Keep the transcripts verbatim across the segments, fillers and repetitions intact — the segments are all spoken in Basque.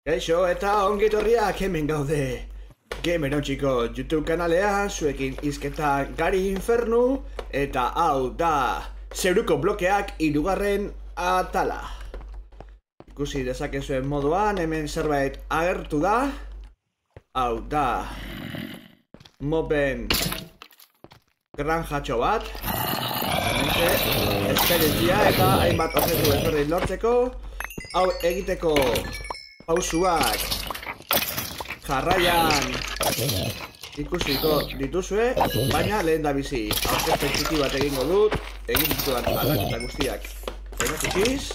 Kaixo eta ongitorriak hemen gaude. Gamer Hautsiko YouTube kanalean, zuekin izketa Gari Infernu, eta hau da Zeuruko blokeak hirugarren atala. Ikusi dezakezuen moduan, hemen zerbait agertu da. Hau da moben granjatxo bat. Hementxe, esperientzia eta hainbat objektu ezberdin lortzeko. Hau egiteko pausuak jarraian ikusiko dituzue, baina lehen da bizi aurkezpen txiki bat egingo dut, egin dituan aldaketa guztiak egotikiz.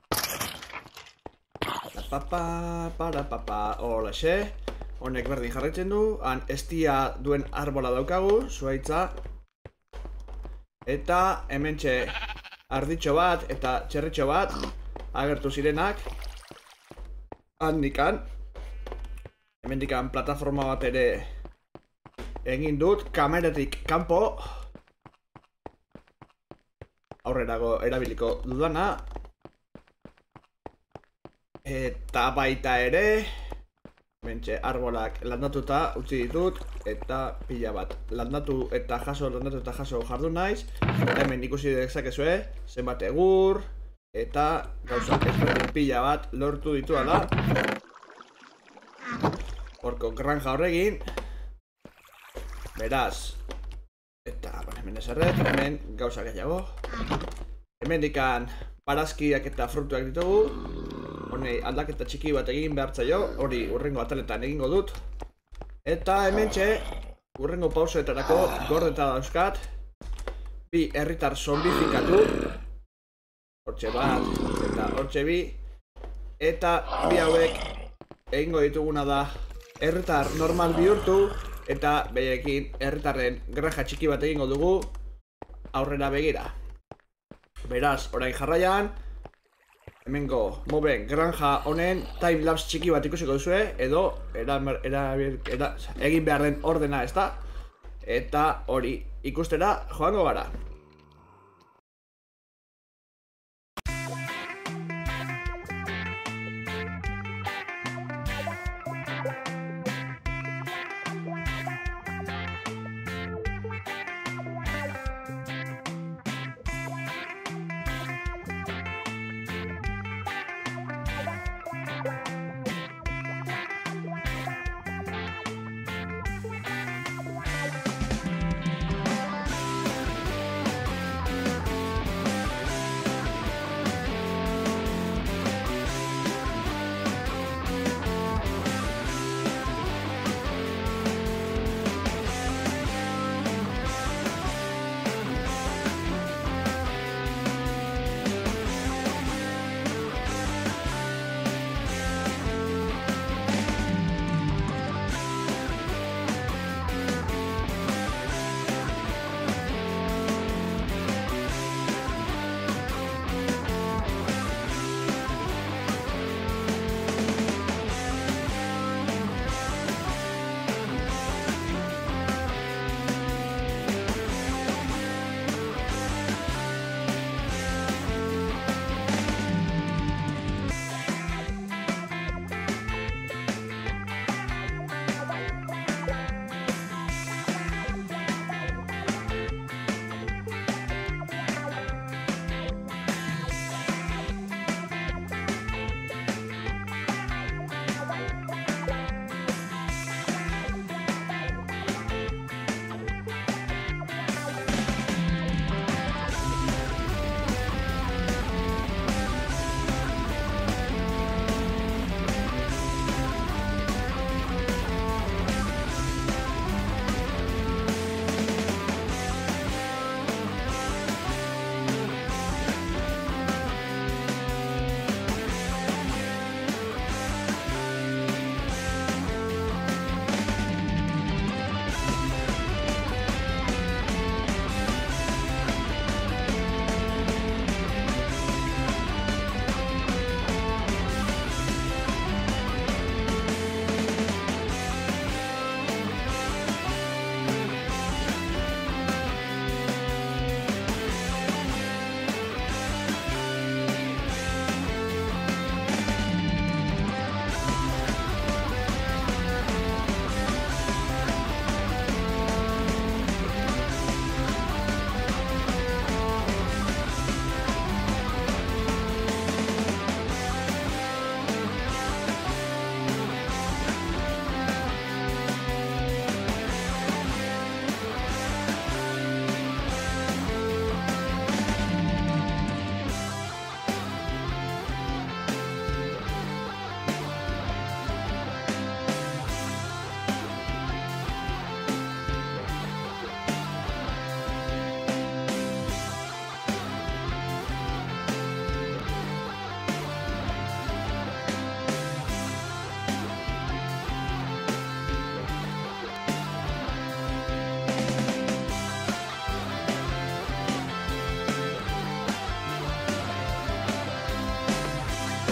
Papa, para papa, holaxe. Honek berdin jarraitzen du, han estia duen arbola daukagu, zuaitza. Eta hementxe arditxo bat eta txerritxo bat agertu zirenak. Handikan hemendikan plataforma bat ere egin dut, kameratik kanpo aurrerago erabiliko dudana. Eta baita ere hementxe arbolak landatuta utzi ditut, eta pila bat landatu eta jaso, landatu eta jaso jardun naiz. Eta hemen ikusi dezakezue zenbat egur eta gauza ezberdin pila bat lortu dituala horko granja horregin. Beraz, eta hemen eserret, hemen gauza gehiago. Hemen dikan parazkiak eta frutuak ditugu. Honei aldaketa txiki bat egin behartzaio, hori urrengo ataletan egingo dut. Eta hementxe urrengo pausoetarako gordeta dauzkat bi herritar zombifikatu. Hortxe bat, eta hortxe bi. Eta bi hauek egingo dituguna da herritar normal bihurtu, eta behekin herritarren granja txiki bat egingo dugu aurrera begira. Beraz, orain jarraian hemengo moben granja honen timelapse txiki bat ikusiko duzue, edo era, era, era, egin behar den ordena, ez da? Eta hori ikustera joango gara.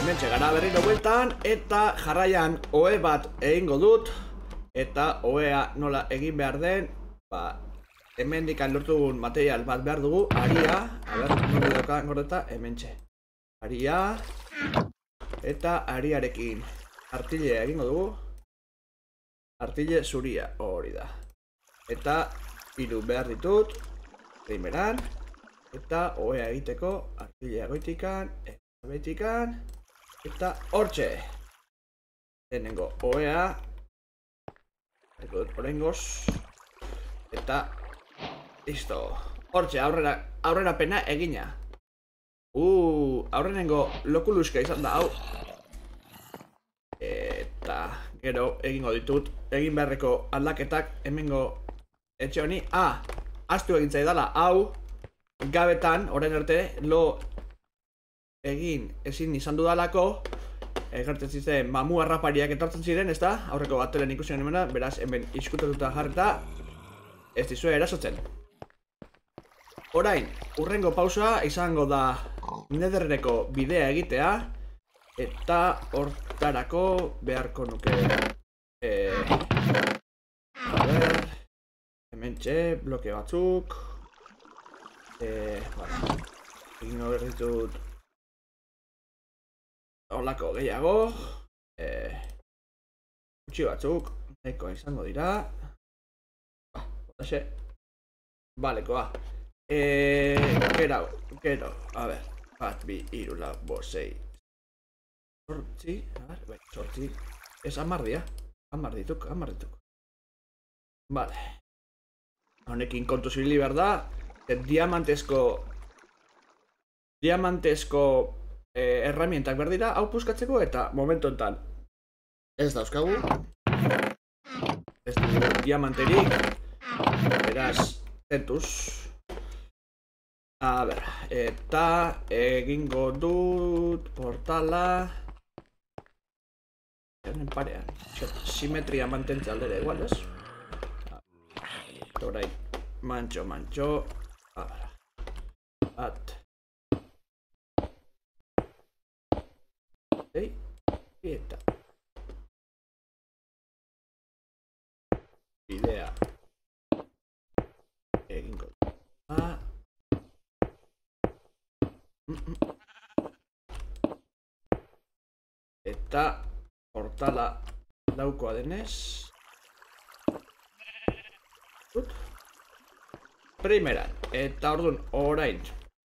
hemen txegara berriro bueltan, eta jarraian oe bat egingo dut, eta oea nola egin behar den, ba, hemen dikan lortugun material bat behar dugu, aria, a ber, nire doka gordeta, hemen txe. Aria, eta ariarekin artile egingo dugu, artile zuria, hori da. Eta hiru behar ditut, primeran, eta oea egiteko, artilea goitikan, eta betikan, eta hortxe. Denengo oea, horrengoz, eta listo. Hortxe, aurrera, aurrera pena egina. Uh, aurrenengo lokuluska izan da, hau. Eta gero egingo ditut, egin beharreko aldaketak, hemengo etxe honi. Ah, astu egin zaidala, hau, gabetan, orain arte, lo egin ezin izan dudalako, egertzen ziren mamu harrapariak etortzen ziren, ez da? Aurreko batelen ikusten emena, beraz, hemen izkutatuta jarreta, ez dizue erasotzen. Orain, urrengo pausoa izango da Netherreko bidea egitea, eta hortarako beharko nuke. E, a ber, hemen txe, bloke batzuk. E, bueno, egin horretut horlako gehiago. E, Gutxi batzuk, nahiko izango dira. Ba, botaxe. Balekoa. Eh, gero, gero, a ber, bat, bi, iru, lau, bost, sei, sortzi, a ber, bai, sortzi, ez amardia, amardituk, amardituk. Vale. Honekin kontu zibili behar da, diamantezko, diamantezko eh, herramientak behar dira, hau puskatzeko, eta momentu enten ez dauzkagu, ez dugu diamanterik, beraz, tentuz. A ber, eta egingo dut portala Honen parean, simetria mantentze aldera igual, ez? Orain, mantxo, mantxo. A ber, bat. Ei, eta bidea egingo dut. Ah. Eta portala daukoa denez Ut. Primeran, eta orduan orain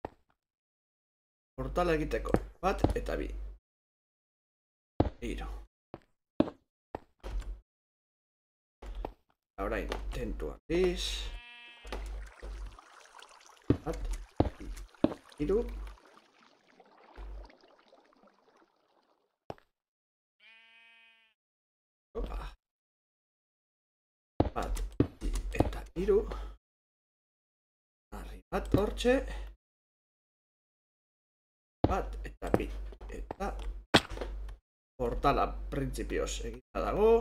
portala egiteko bat eta bi hiru. Orain tentu handiz bat hiru. Opa. Bat eta hiru. Arri bat hortxe. Bat eta bi. Eta portala printzipioz egita dago.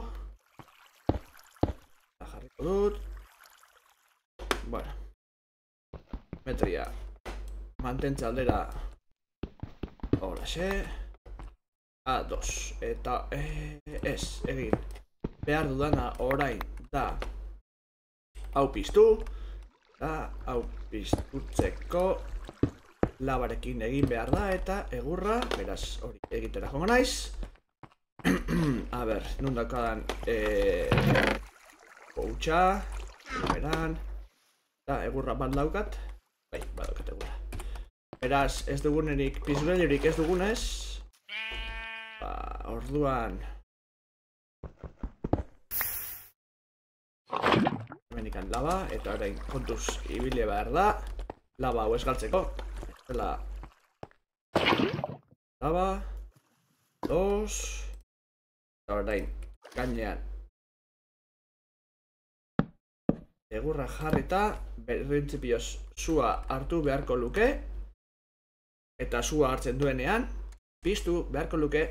Eta jarriko dut. Bueno. Metria mantentze aldera holaxe. A dos. Eta eh, ez egin behar dudana orain da hau piztu. Eta hau piztutzeko labarekin egin behar da eta egurra, beraz hori egitera jongo naiz. A ber, nun daukadan eh, poutxa, beran, eta egurra bat daukat. Bai, badaukat egurra. Beraz, ez dugunerik, pizgailurik ez dugunez, ba, orduan hemenikan lava, eta orain kontuz ibile behar da lava hau ez galtzeko. Eta lava dos, eta orain gainean egurra jarrita printzipioz sua hartu beharko luke, eta sua hartzen duenean piztu beharko luke.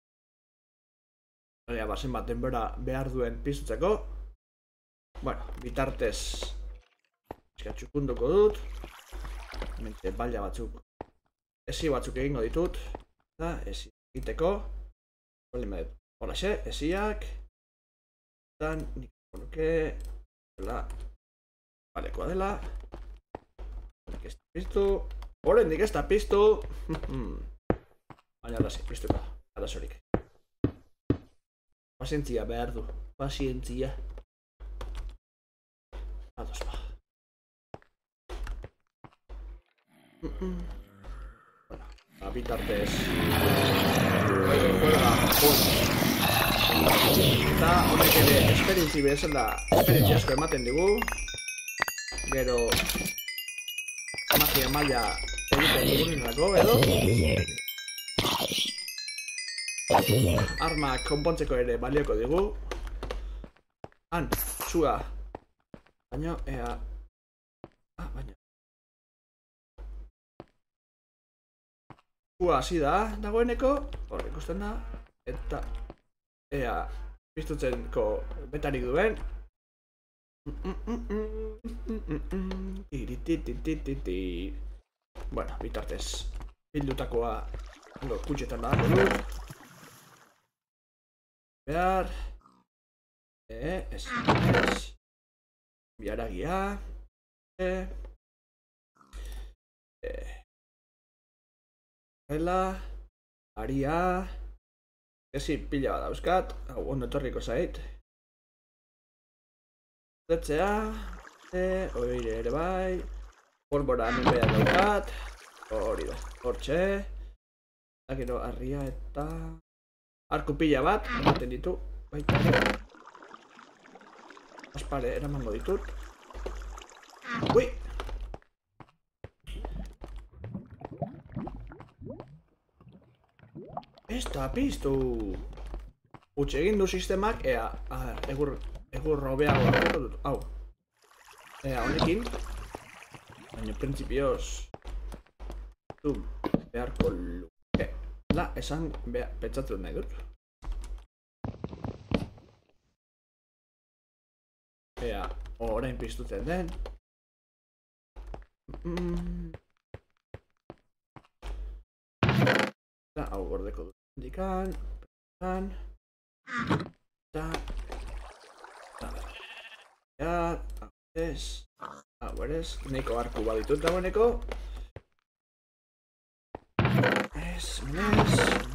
Baina, bazen bat denbora behar duen piztutzeko. Bueno, bitartez txukunduko dut. Mente baila batzuk, esi batzuk egingo ditut. Eta esi egiteko. Hola xe, esiak. Dan, nik nuke. Dela. Balekoa dela. Nik ez da piztu. Horen nik ez da piztu. Baina arazi, piztuko. Arazorik. Pazientzia behar du. Pazientzia. Ados ba. Bueno, abitartez. Juega, eta honek ere esperientzi bezala, esperientzi asko ematen digu. Gero magia maila egiten duguninako, edo armak konpontzeko ere balioko digu. Han, txua. Baina, ea... Ah, baina... Txua hasi da, dagoeneko. Hor, ikusten da. Eta... Ea, piztutzenko betarik duen. Bueno, bitartez. Bildutakoa... Ondo, kutxetan da. Behar... E, ez, ez... Biaragia... E... E... Ela... Aria... Ezi pila bat dauzkat, hau ondo etorriko zait. Zetzea... E, oire ere bai... Polbora hemen behar daukat... Hori da, hortxe... Eta gero arria eta... Arku pila bat, ematen ditu... Baita ere... Aspare, eramango ditut... Ui! Ez da piztu! Utxe egin du sistemak, ea... Egur... Egur robeago hartuko dut, hau... Ea, honekin... Baina, prinsipioz... Zum... Beharko luke... La, esan... Bea... Petxatu nahi dut... Ea... Orain piztutzen den... Eta, hau gordeko dut... Indikan... Petan... Eta... Eta... Hau ez... Hau berez... Neiko arku baditut dagoeneko... Ez... Menez...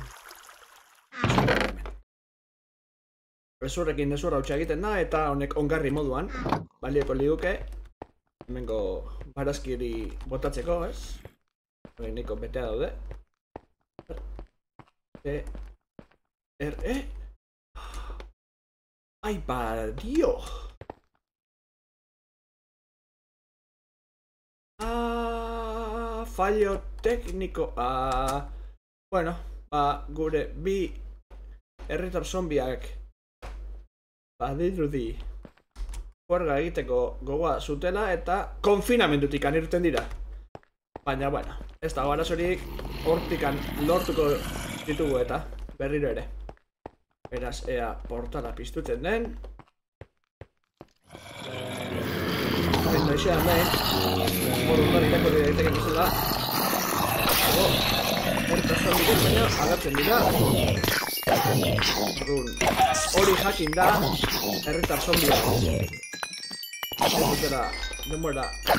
Bezurrekin dezurra hautsa egiten da eta honek ongarri moduan balioko liguke hemengo barazkiri botatzeko, ez? Hori niko betea daude. E... Er... E... Ai, badio! Ah... Fallo tekniko... Ah... Bueno, ba, gure bi... Herritar zombiak... Badirudi juerga egiteko gogoa zutela eta konfinamendutik anirten dira. Baina, bueno, ez da arazorik hortikan lortuko ditugu eta berriro ere. Beraz, ea portala piztutzen den. Bendo izan den. Morutan irako dira egiteken izela. Horta zombiak baina agertzen dira. Hori jakin da herritar zombia. Ez dutera denbora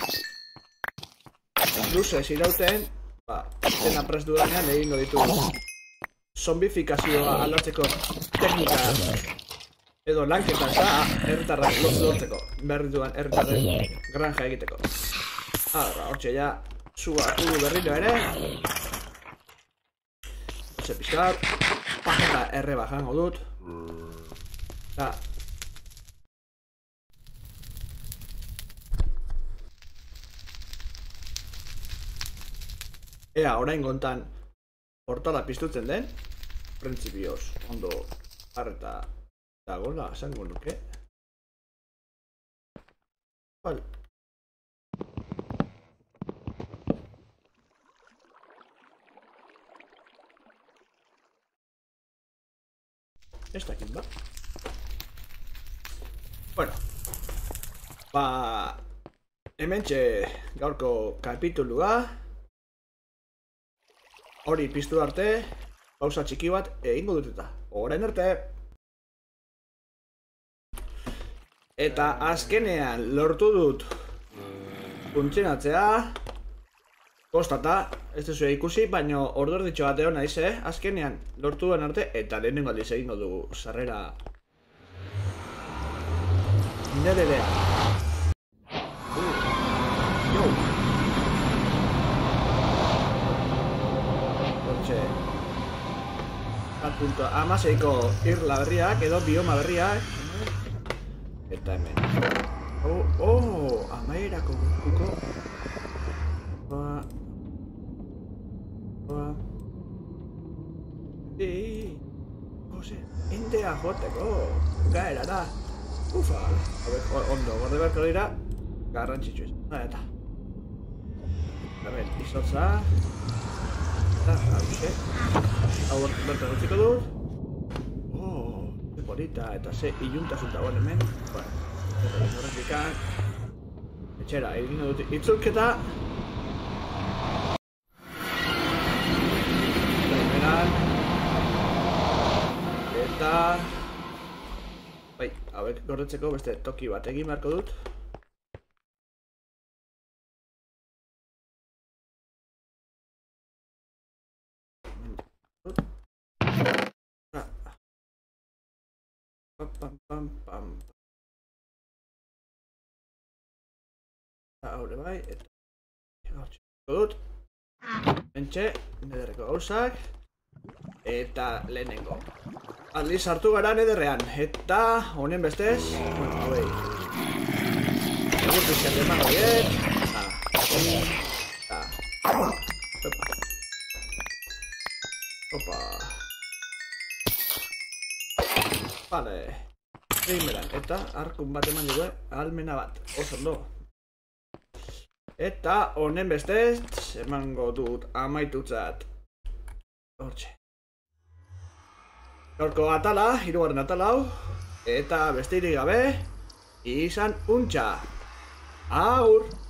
luze zirauten, ba, zena prest dudanean egingo ditu zombifikazioa aldatzeko teknika edo lanketa eta herritarrak lortzeko berri duan herritarren granja egiteko. Hala, hortxe ja zua hartu berriro ere. Hortxe pixkat. Eta erre bajango dut. Eta... Ea, orain gontan portala piztutzen den. Printzipioz, ondo harreta dagoela, esango nuke. Bale. Ez dakit ba. Bueno. Ba... Hementxe gaurko kapitulua. Hori piztu arte. pausa txiki bat egingo dut eta. Orain arte! Eta azkenean lortu dut funtzionatzea. Kostata, ez duzu ikusi, baina ordu erditxo bat egon naiz, eh? Azkenean lortu duen arte, eta lehenengo aldiz egingo dugu sarrera nererea. Uh, jo! Hortxe. Bat punto amaseiko irla berriak, edo bioma berriak. Eta hemen. Oh, oh, amaierako gutuko. Ba... Ba... Ii... Ose, endea joteko. Gaera da. Ufa. Ondo, gorde beharko dira. Garrantzitsu izan. Eta. Hemen, izotza. Eta, hause. Hau bertan utziko dut. Oh, ze bonita. Eta ze iluntasun dagoen hemen. Bueno, eta horretik. Etxera, egin dut itzulketa. Eta... Bai, hauek gordetzeko beste toki bat egin beharko dut. Pam, pam, pam, pam. Haure bai, eta... Gautxeko dut. Bentxe, nederreko gauzak. Eta lehenengo. Aldiz hartu gara nederrean. Eta honen bestez. Bueno, hau behi. Egur pizkat eman horiek. Eta. Opa. Opa. Vale. Primera. Eta arkun bat eman dugu. Almena bat. Oso ondo. Eta honen bestez. Emango dut amaitutzat. Hortxe. Gaurko atala, hirugarren atala hau. Eta besterik gabe, izan untxa. Aur!